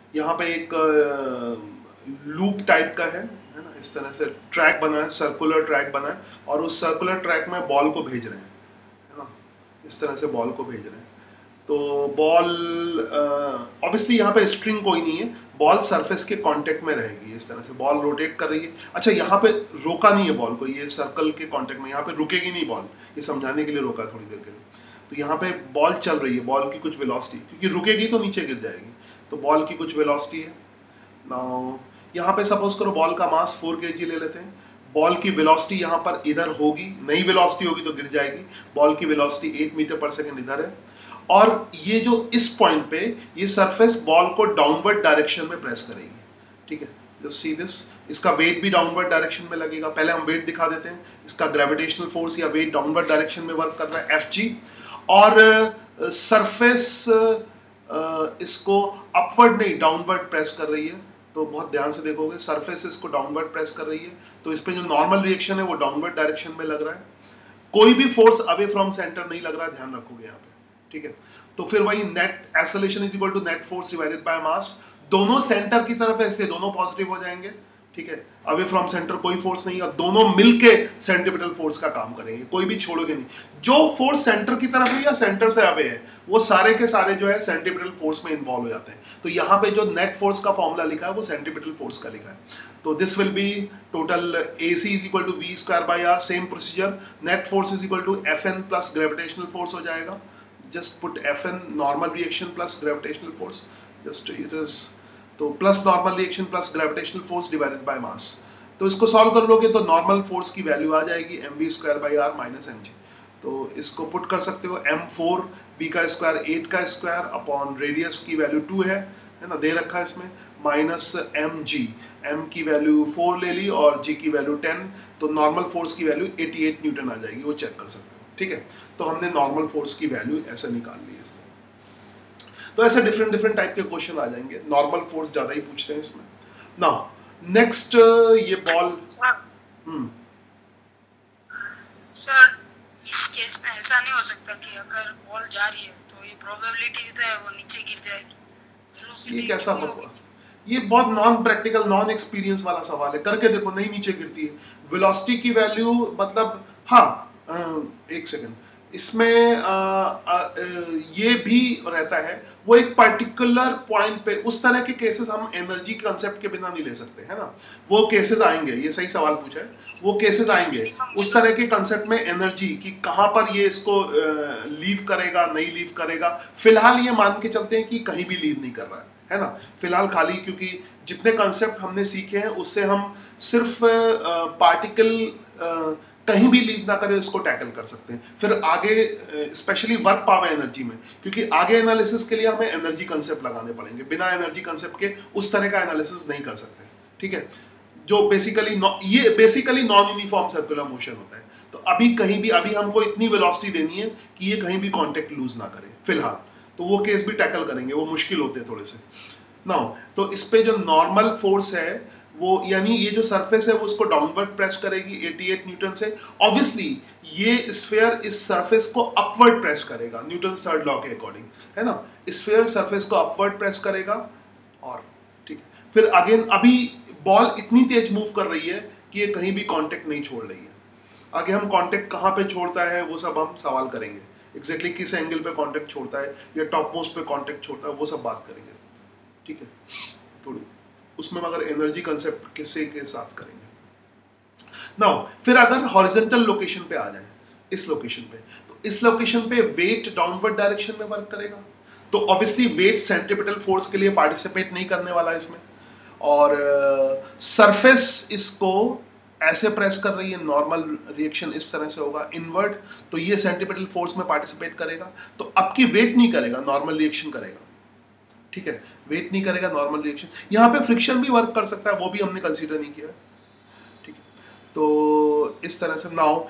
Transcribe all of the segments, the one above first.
यहाँ पे एक लूप टाइप का है ना, इस तरह से ट्रैक बना है, सर्कुलर ट्रैक बना है, और उस सर्कुलर ट्रैक में बॉल को भेज रहे हैं, है ना, इस तरह से बॉल को भेज रहे हैं। तो बॉल ऑब्वियसली यहाँ पे स्ट्रिंग कोई नहीं है, बॉल सरफेस के कांटेक्ट में रहेगी, इस तरह से बॉल रोटेट कर रही है। अच्छा, यहाँ पे रोका नहीं है बॉल को, ये सर्कल के कांटेक्ट में, यहाँ पे रुकेगी नहीं बॉल, ये समझाने के लिए रोका थोड़ी देर के लिए। तो यहाँ पे बॉल चल रही है, बॉल की कुछ वेलोसिटी, क्योंकि रुकेगी तो नीचे गिर जाएगी, तो बॉल की कुछ वेलोसिटी है। नाउ यहाँ पे सपोज करो बॉल का मास 4 kg ले लेते हैं, बॉल की वेलोसिटी यहाँ पर इधर होगी, नई वेलोसिटी होगी तो गिर जाएगी, बॉल की वेलोसिटी 8 मीटर पर सेकेंड इधर है, और ये जो इस पॉइंट पे ये सरफेस बॉल को डाउनवर्ड डायरेक्शन में प्रेस करेगी, ठीक है, जस्ट सी दिस, इसका वेट भी डाउनवर्ड डायरेक्शन में लगेगा। पहले हम वेट दिखा देते हैं, इसका ग्रेविटेशनल फोर्स या वेट डाउनवर्ड डायरेक्शन में वर्क कर रहा है Fg, और सरफेस इसको अपवर्ड नहीं डाउनवर्ड प्रेस कर रही है। तो बहुत ध्यान से देखोगे, सरफेस इसको डाउनवर्ड प्रेस कर रही है, तो इस पे जो नॉर्मल रिएक्शन है वो डाउनवर्ड डायरेक्शन में लग रहा है, कोई भी फोर्स अवे फ्रॉम सेंटर नहीं लग रहा है, ध्यान रखोगे यहाँ पे, ठीक है। तो फिर वही net acceleration is equal to net force divided by mass, दोनों सेंटर की तरफ है इसलिए दोनों पॉजिटिव हो जाएंगे, ठीक है, अवे फ्रॉम सेंटर कोई फोर्स नहीं, और दोनों मिलके सेंट्रीपिटल फोर्स का काम करेंगे, कोई भी छोड़ोगे नहीं, जो फोर्स सेंटर की तरफ है या सेंटर से अवे है वो सारे के सारे जो है सेंट्रीपिटल फोर्स में इन्वॉल्व हो जाते हैं। तो यहाँ पे जो नेट फोर्स का फॉर्मूला लिखा है वो सेंट्रीपिटल फोर्स का लिखा है, तो this will be total AC is equal to V square by R, same procedure, net force is equal to Fn plus gravitational force हो जाएगा, just put Fn normal reaction plus gravitational force, just it is, तो plus normal reaction plus gravitational force divided by mass. तो इसको solve कर लोगे तो normal force की value आ जाएगी mv square by r minus mg। तो इसको पुट कर सकते हो, m4 b का स्क्वायर 8 का स्क्वायर अपॉन रेडियस की वैल्यू 2 है ना, दे रखा है इसमें, माइनस mg, m की वैल्यू 4 ले ली और g की वैल्यू 10, तो नॉर्मल फोर्स की वैल्यू 88 न्यूटन आ जाएगी, वो चेक कर सकते हो, ठीक है। तो हमने नॉर्मल फोर्स की वैल्यू ऐसे निकाल ली है इसमें। तो ऐसे डिफरेंट डिफरेंट टाइप के क्वेश्चन आ जाएंगे, नॉर्मल फोर्स ज्यादा ही पूछते हैं इसमें। नाउ नेक्स्ट, ये बॉल, सर इस केस में ऐसा नहीं हो सकता कि अगर बॉल जा रही है तो ये प्रोबेबिलिटी भी तो है वो नीचे गिर जाएगी, वेलोसिटी ये कैसा कितनी होगा, होगी? ये बहुत नॉन प्रैक्टिकल नॉन एक्सपीरियंस वाला सवाल है, करके देखो, नहीं नीचे गिरती है वेलोसिटी की वैल्यू, मतलब हाँ, एक सेकंड, इसमें ये भी रहता है, वो एक पर्टिकुलर पॉइंट पे, उस तरह के केसेस हम एनर्जी कंसेप्ट के बिना नहीं ले सकते, है ना, वो केसेस आएंगे, ये सही सवाल पूछा है, वो केसेस आएंगे उस तरह के कंसेप्ट में एनर्जी की, कहाँ पर ये इसको लीव करेगा नहीं लीव करेगा। फिलहाल ये मान के चलते हैं कि कहीं भी लीव नहीं कर रहा है ना, फिलहाल खाली, क्योंकि जितने कंसेप्ट हमने सीखे हैं उससे हम सिर्फ पार्टिकल कहीं भी लीव ना करे उसको टैकल कर सकते हैं। फिर आगे स्पेशली वर्क पावर एनर्जी में, क्योंकि आगे एनालिसिस के लिए हमें एनर्जी कंसेप्ट लगाने पड़ेंगे, बिना एनर्जी कंसेप्ट के उस तरह का एनालिसिस नहीं कर सकते, ठीक है, जो बेसिकली ये basically non uniform circular motion होता है। तो अभी कहीं भी, अभी हमको इतनी वेलोसिटी देनी है कि ये कहीं भी कांटेक्ट लूज ना करे फिलहाल, तो वो केस भी टैकल करेंगे, वो मुश्किल होते हैं थोड़े से। नाउ तो इस पे जो नॉर्मल फोर्स है वो, यानी ये जो सरफेस है वो उसको डाउनवर्ड प्रेस करेगी 88 न्यूटन से, ऑब्वियसली ये स्फीयर इस सरफेस को अपवर्ड प्रेस करेगा न्यूटन थर्ड लॉ के अकॉर्डिंग, है ना, स्फीयर सरफेस को अपवर्ड प्रेस करेगा, और ठीक है, फिर अगेन अभी बॉल इतनी तेज मूव कर रही है कि ये कहीं भी कांटेक्ट नहीं छोड़ रही है, आगे हम कांटेक्ट कहाँ पे छोड़ता है वो सब हम सवाल करेंगे, एग्जैक्टली किस एंगल पे कांटेक्ट छोड़ता है या टॉप मोस्ट पे कांटेक्ट छोड़ता है वो सब बात करेंगे, ठीक है, थोड़ी उसमें मगर एनर्जी कंसेप्ट किससे के साथ करेंगे। नाउ फिर अगर हॉरिजॉन्टल लोकेशन पे आ जाए, इस लोकेशन पे, तो इस लोकेशन पे वेट डाउनवर्ड डायरेक्शन में वर्क करेगा, तो ऑब्वियसली वेट सेंट्रीपिटल फोर्स के लिए पार्टिसिपेट नहीं करने वाला है इसमें, और सरफेस इसको ऐसे प्रेस कर रही है, नॉर्मल रिएक्शन इस तरह से होगा इनवर्ड, तो ये सेंट्रीपिटल फोर्स में पार्टिसिपेट करेगा, तो अब की वेट नहीं करेगा, नॉर्मल रिएक्शन करेगा, ठीक है, वेट नहीं करेगा, नॉर्मल रिएक्शन, यहाँ पे फ्रिक्शन भी वर्क कर सकता है, वो भी हमने कंसीडर नहीं किया, ठीक है। तो इस तरह से now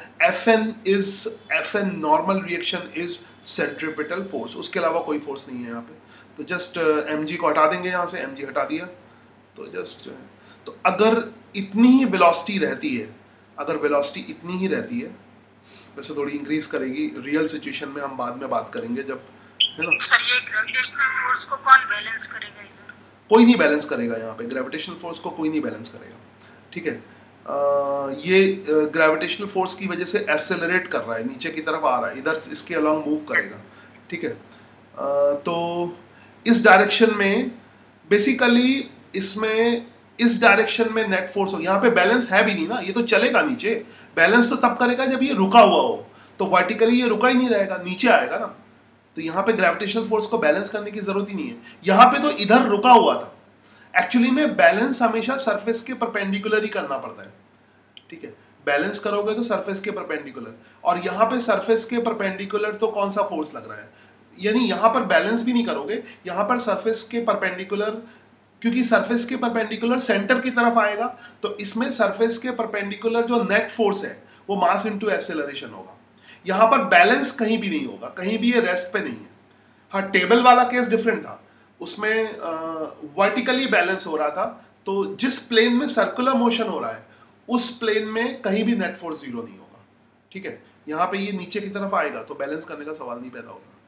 Fn normal reaction is centripetal force, उसके अलावा कोई फोर्स नहीं है यहाँ पे, तो जस्ट mg को हटा देंगे, यहाँ से mg हटा दिया, तो जस्ट, तो अगर इतनी ही वेलोसिटी रहती है, अगर वेलोसिटी इतनी ही रहती है, वैसे थोड़ी इंक्रीज करेगी रियल सिचुएशन में, हम बाद में बात करेंगे जब, है ना। सर ये ग्रेविटेशनल फोर्स को कौन बैलेंस करेगा इधर? कोई नहीं बैलेंस करेगा यहाँ पे, ग्रेविटेशनल फोर्स को कोई नहीं बैलेंस करेगा, ठीक है। ये ग्रेविटेशनल फोर्स की वजह से एक्सेलरेट कर रहा है, नीचे की तरफ आ रहा है, इधर इसके अलॉन्ग मूव करेगा, ठीक है। तो इस डायरेक्शन में बेसिकली इसमें इस डायरेक्शन में नेट फोर्स हो, यहाँ पे बैलेंस है भी नहीं ना, ये तो चलेगा नीचे, बैलेंस तो तब करेगा जब ये रुका हुआ हो, तो वर्टिकली ये रुका ही नहीं रहेगा, नीचे आएगा ना, तो यहाँ पे ग्रेविटेशनल फोर्स को बैलेंस करने की जरूरत ही नहीं है। यहाँ पे तो इधर रुका हुआ था, एक्चुअली में बैलेंस हमेशा सरफेस के परपेंडिकुलर ही करना पड़ता है, ठीक है। बैलेंस करोगे तो सरफेस के परपेंडिकुलर, और यहाँ पे सरफेस के परपेंडिकुलर तो कौन सा फोर्स लग रहा है, यानी यहाँ पर बैलेंस भी नहीं करोगे, यहाँ पर सरफेस के परपेंडिकुलर, क्योंकि सरफेस के परपेंडिकुलर सेंटर की तरफ आएगा, तो इसमें सरफेस के परपेंडिकुलर जो नेट फोर्स है वो मास इनटू एक्सेलरेशन होगा। यहाँ पर बैलेंस कहीं भी नहीं होगा, कहीं भी ये रेस्ट पे नहीं है। हाँ, टेबल वाला केस डिफरेंट था, उसमें वर्टिकली बैलेंस हो रहा था, तो जिस प्लेन में सर्कुलर मोशन हो रहा है उस प्लेन में कहीं भी नेट फोर्स जीरो नहीं होगा, ठीक है। यहाँ पे ये नीचे की तरफ आएगा तो बैलेंस करने का सवाल नहीं पैदा होता।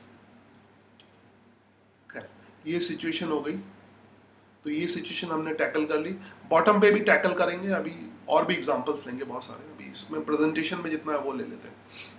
ये सिचुएशन हो गई, तो ये सिचुएशन हमने टैकल कर ली। बॉटम पे भी टैकल करेंगे, अभी और भी एग्जांपल्स लेंगे बहुत सारे, अभी इसमें प्रेजेंटेशन में जितना है वो ले लेते हैं।